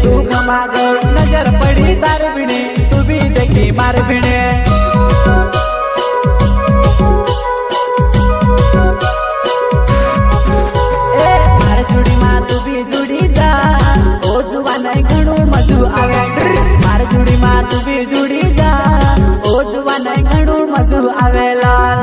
तू गमा गई, नजर पड़ी तार बिने, तू भी देखी मार बिने। मार जुड़ी माँ तू भी जुड़ी जा, ओ जुआ नहीं घणू मजू आवे। मार जुड़ी माँ तू भी जुड़ी जा, ओ जुआ नहीं घणू मजू आवे लाल।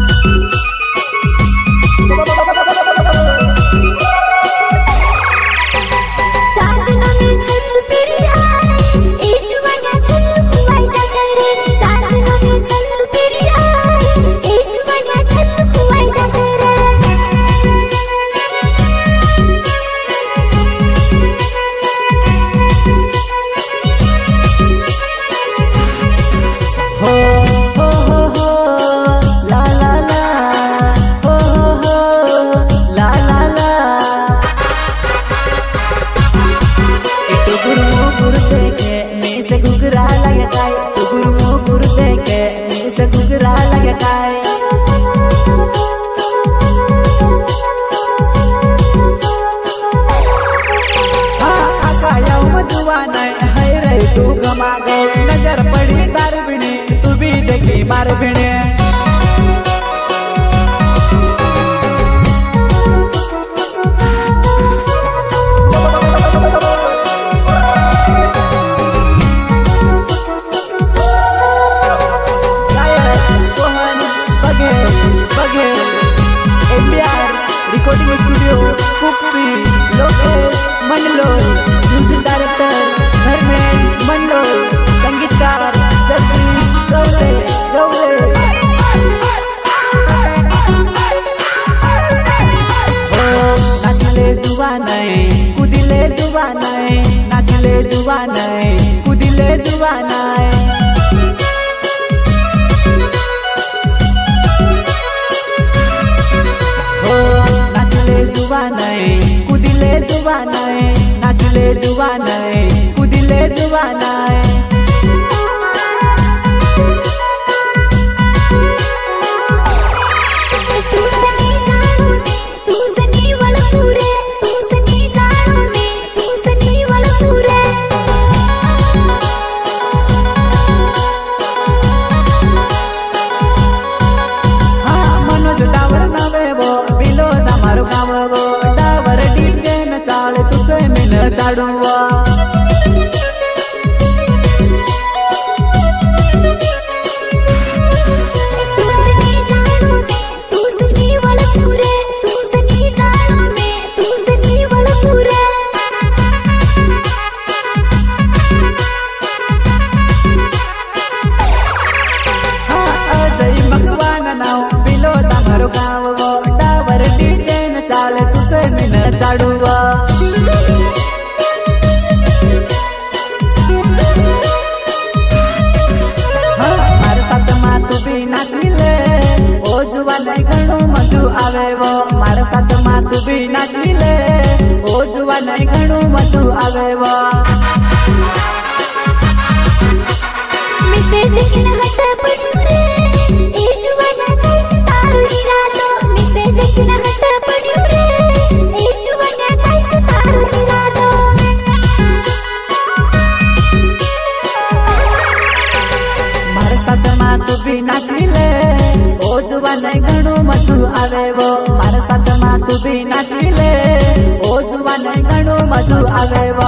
तू गमा गई, नजर पड़ी तार बिने, तू भी देखी मार बिने। Recording studio Kupsi, Lokesh Mandlor, music director Dharmendra Mandlor, संगीतकार जगदीश गौरे गौरे। नाचले जुआ नहीं, कुदिले जुआ नहीं, नाचले जुआ नहीं, कुदिले जुआ नहीं। जुआ नहीं, कुदिले जुआ नहीं, नाचले जुआ नहीं, कुदिले जुआ नहीं। चाडुवा चाडुवा मार साथ माँ तू भी नाचिले, ओ जुआ नहीं घणू मजू आवे वो। मार साथ माँ तू भी नाचिले, ओ जुआ नहीं घणू मजू आवे वो। मिसे देखना हट पड़ू रे, ए जुआ ना काच तारू इरादो। मिसे देखना हट पड़ू रे, ए जुआ ना काच तारू इरादो। मार साथ माँ तू भी नाचिले, ओ जुआ नहीं घणू मजू आवे वो। मार साथ माँ तू भी नाचिले, ओ जुआ नहीं घणू मजू आवे वो।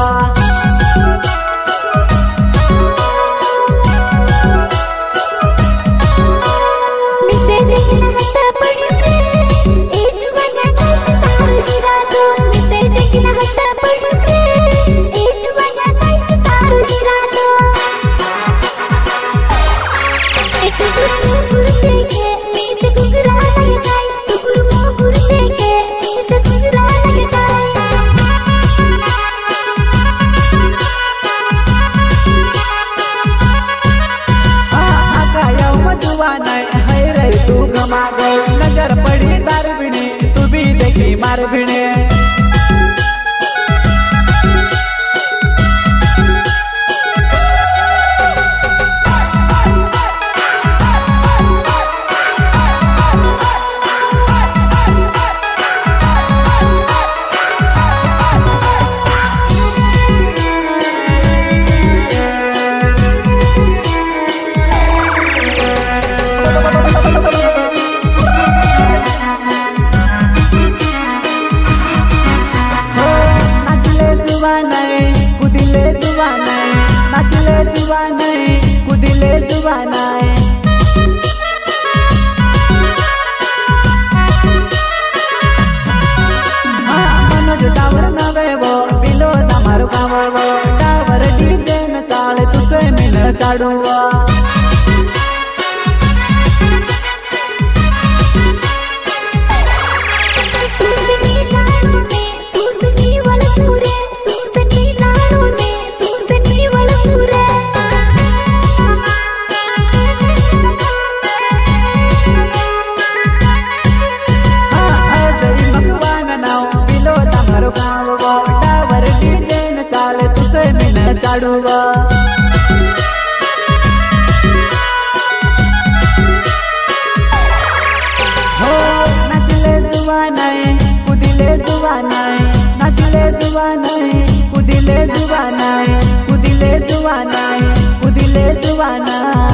तू गमा गई, नजर पड़ी तार बिने, तू भी देखी मार बिने। जुवानाय मनोज टावर नवे वो बिलो तमारू कावो टावर डीजे न चाले तुके मिन चाडुवा चाडुवा हो नाचले जुवानाय कुदिले जुवानाय नाचले जुवानाय कुदिले जुवानाय कुदिले जुवानाय कुदिले जुवानाय